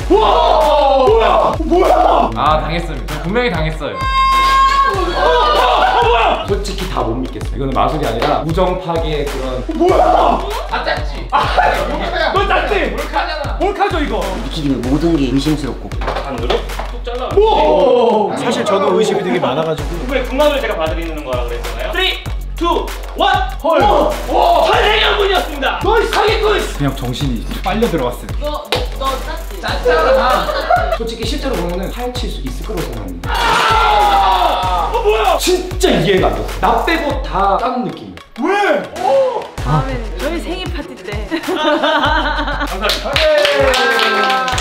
와! 뭐야? 아, 당했습니다. 분명히 당했어요. 뭐야? 솔직히 다 못 믿겠어. 이거는 마술이 아니라 우정 파괴의 그런. 뭐야? 아, 짰지. 너 짰지? 몰카잖아. 몰카죠 이거. 미키기는 모든 게 의심스럽고. 반으로 뚝 잘라. 오! 사실 저도 의심이 되게 많아가지고. 이번에 군만을 제가 봐드리는 거라 그랬잖아요. 3, 2, 1. 헐. 와! 천생연분이었습니다. 너희 사기꾼. 그냥 정신이 빨려 들어갔어요. 너 짰지? 짰잖아. 솔직히 실제로 보면은 파헤칠 수 있을 거라고 생각합니다. 뭐야? 진짜 이해가 안 됐어. 나 빼고 다 짠 느낌. 왜? 다음엔 저희 생일 파티 때. 감사합니다.